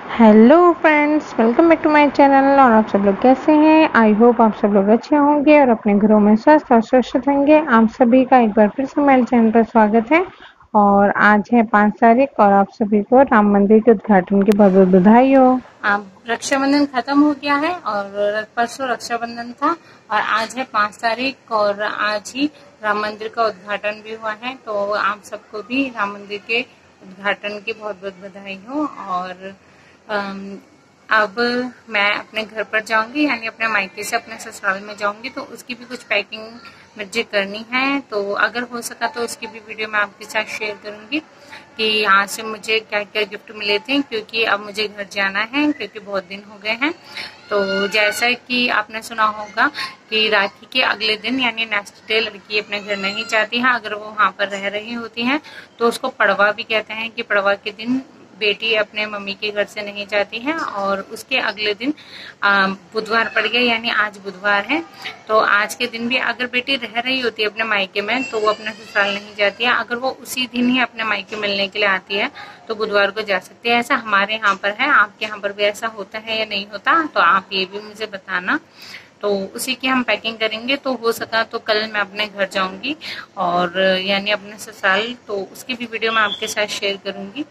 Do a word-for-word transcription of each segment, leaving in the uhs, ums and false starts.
Hello friends, welcome back to my channel. और आप सब लोग कैसे हैं? आई होप आप सब लोग अच्छे होंगे और अपने घरों में स्वस्थ और सुरक्षित होंगे। आप सभी का एक बार फिर से मेरे चैनल पर स्वागत है। और आज है पाँच तारीख और आप सभी को राम मंदिर के उद्घाटन की बहुत बहुत बधाई हो। अब रक्षाबंधन खत्म हो गया है और परसों रक्षाबंधन था और आज है पाँच तारीख और आज ही राम मंदिर का उद्घाटन भी हुआ है। तो आप सबको भी राम मंदिर के उद्घाटन की बहुत बहुत बधाई हो। और अम, अब मैं अपने घर पर जाऊंगी, यानी अपने मायके से अपने ससुराल में जाऊंगी, तो उसकी भी कुछ पैकिंग मुझे करनी है। तो अगर हो सका तो उसकी भी वीडियो मैं आपके साथ शेयर करूंगी कि यहाँ से मुझे क्या क्या गिफ्ट मिले थे, क्योंकि अब मुझे घर जाना है, क्योंकि बहुत दिन हो गए हैं। तो जैसा कि आपने सुना होगा कि राखी के अगले दिन यानी नेक्स्ट डे लड़की अपने घर नहीं जाती है। अगर वो वहाँ पर रह रही होती है तो उसको पड़वा भी कहते हैं कि पड़वा के दिन बेटी अपने मम्मी के घर से नहीं जाती है। और उसके अगले दिन बुधवार पड़ गया, यानी आज बुधवार है, तो आज के दिन भी अगर बेटी रह रही होती है अपने मायके में तो वो अपने ससुराल नहीं जाती है। अगर वो उसी दिन ही अपने मायके मिलने के लिए आती है तो बुधवार को जा सकती है। ऐसा हमारे यहाँ पर है, आपके यहाँ पर भी ऐसा होता है या नहीं होता, तो आप ये भी मुझे बताना। तो उसी की हम पैकिंग करेंगे। तो हो सका तो कल मैं अपने घर जाऊंगी और यानी अपने ससुराल, तो उसकी भी वीडियो मैं आपके साथ शेयर करूंगी।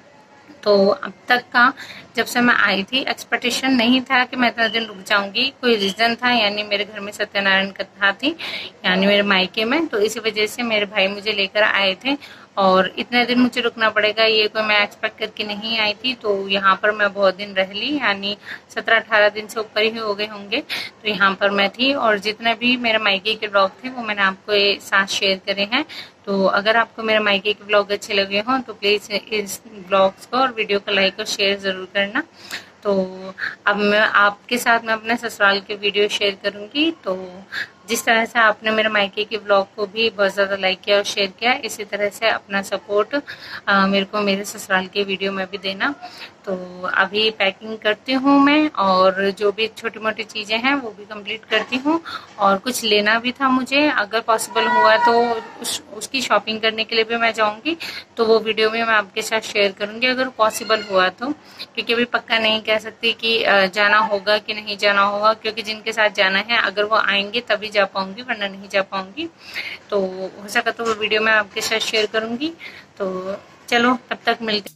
तो अब तक का जब से मैं आई थी एक्सपेक्टेशन नहीं था कि मैं इतना दिन रुक जाऊंगी। कोई रीजन था, यानी मेरे घर में सत्यनारायण कथा थी, यानी मेरे मायके में, तो इसी वजह से मेरे भाई मुझे लेकर आए थे और इतने दिन मुझे रुकना पड़ेगा ये कोई मैं एक्सपेक्ट करके नहीं आई थी। तो यहाँ पर मैं बहुत दिन रह ली, यानी सत्रह अठारह दिन से ऊपर ही हो गए होंगे। तो यहाँ पर मैं थी और जितने भी मेरे मायके के ब्लॉग थे वो मैंने आपको ये साथ शेयर करे हैं। तो अगर आपको मेरे मायके के ब्लॉग अच्छे लगे हों तो प्लीज इस ब्लॉग्स को और वीडियो को लाइक और शेयर जरूर करना। तो अब मैं आपके साथ में अपने ससुराल के वीडियो शेयर करूंगी। तो जिस तरह से आपने मेरे मायके के ब्लॉग को भी बहुत ज़्यादा लाइक किया और शेयर किया, इसी तरह से अपना सपोर्ट मेरे को मेरे ससुराल के वीडियो में भी देना। तो अभी पैकिंग करती हूँ मैं और जो भी छोटी मोटी चीज़ें हैं वो भी कंप्लीट करती हूँ। और कुछ लेना भी था मुझे, अगर पॉसिबल हुआ तो उस, उसकी शॉपिंग करने के लिए भी मैं जाऊँगी। तो वो वीडियो में मैं आपके साथ शेयर करूँगी अगर पॉसिबल हुआ तो, क्योंकि अभी पक्का नहीं कह सकती कि जाना होगा कि नहीं जाना होगा, क्योंकि जिनके साथ जाना है अगर वो आएंगे तभी जा पाऊंगी, वरना नहीं जा पाऊंगी। तो हो सका तो वो वीडियो मैं आपके साथ शेयर करूंगी। तो चलो तब तक मिलते।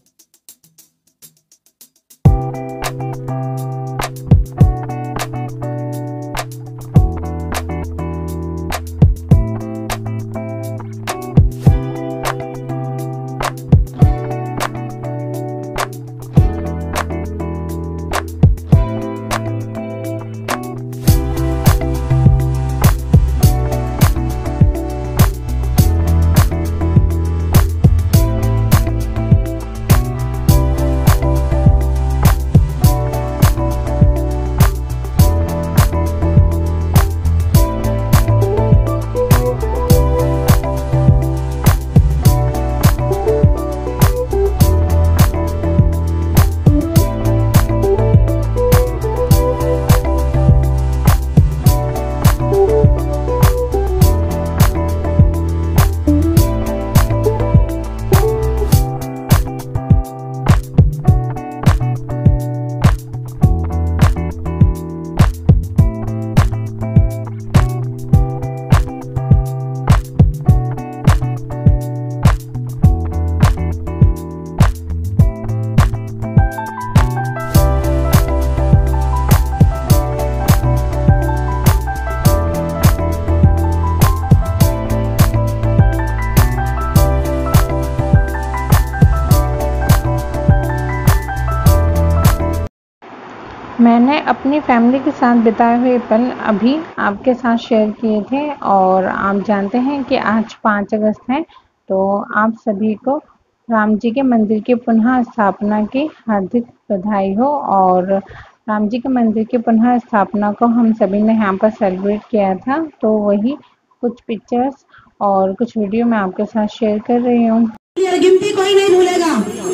मैंने अपनी फैमिली के साथ बिताए हुए पल अभी आपके साथ शेयर किए थे। और आप जानते हैं कि आज पाँच अगस्त है, तो आप सभी को राम जी के मंदिर की पुनः स्थापना की हार्दिक बधाई हो। और राम जी के मंदिर की पुनः स्थापना को हम सभी ने यहाँ पर सेलिब्रेट किया था, तो वही कुछ पिक्चर्स और कुछ वीडियो मैं आपके साथ शेयर कर रही हूँ। गिनती कोई नहीं भूलेगा।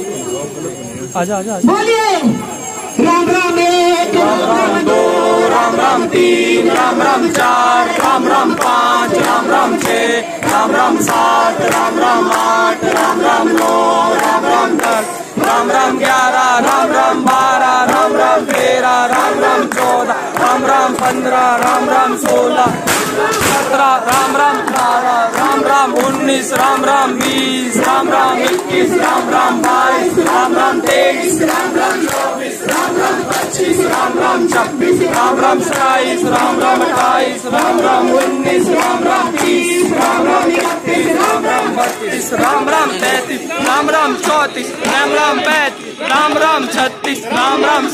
आजा आजा आजा। बोलिए राम राम एक, राम राम दो, राम राम तीन, राम राम चार, राम राम पाँच, राम राम छः, राम राम सात, राम राम आठ, राम राम नौ, राम राम दस, राम राम ग्यारह, राम राम बारह। उन्नीस, राम राम बीस, राम राम इक्कीस, राम राम बाईस, राम राम तेईस, राम राम चौबीस, राम राम पच्चीस, राम राम छब्बीस, राम राम सताईस, राम राम अट्ठाईस, राम राम उन्नीस, राम राम तीस, राम राम इकतीस, राम राम बत्तीस, राम राम तैतीस, राम राम चौतीस, राम राम पैंतीस, राम राम छत्तीस, राम राम।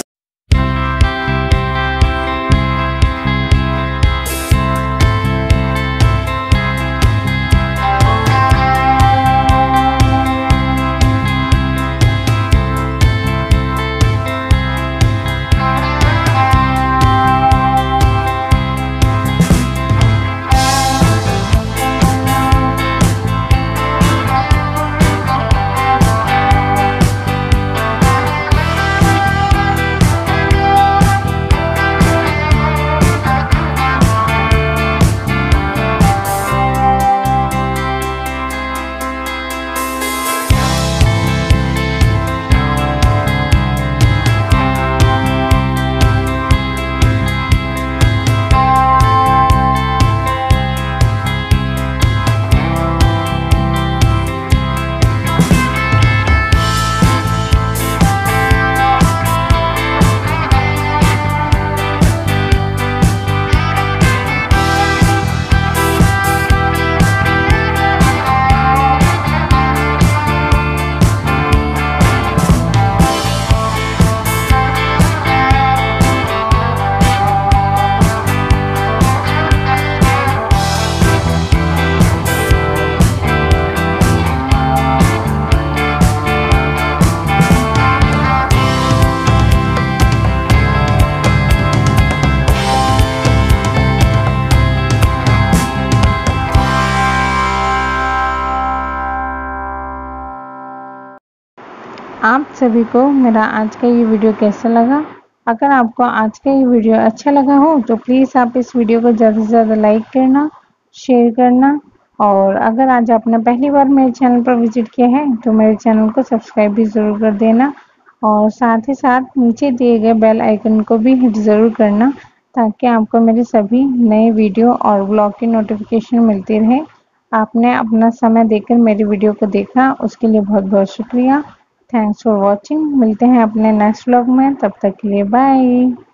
आप सभी को मेरा आज का ये वीडियो कैसा लगा? अगर आपको आज का ये वीडियो अच्छा लगा हो तो प्लीज़ आप इस वीडियो को ज़्यादा से ज़्यादा लाइक करना, शेयर करना, और अगर आज आपने पहली बार मेरे चैनल पर विजिट किया है तो मेरे चैनल को सब्सक्राइब भी ज़रूर कर देना, और साथ ही साथ नीचे दिए गए बेल आइकन को भी हिट ज़रूर करना ताकि आपको मेरे सभी नए वीडियो और ब्लॉग की नोटिफिकेशन मिलती रहे। आपने अपना समय देकर मेरी वीडियो को देखा, उसके लिए बहुत बहुत शुक्रिया। Thanks for watching. मिलते हैं अपने नेक्स्ट व्लॉग में, तब तक के लिए बाय।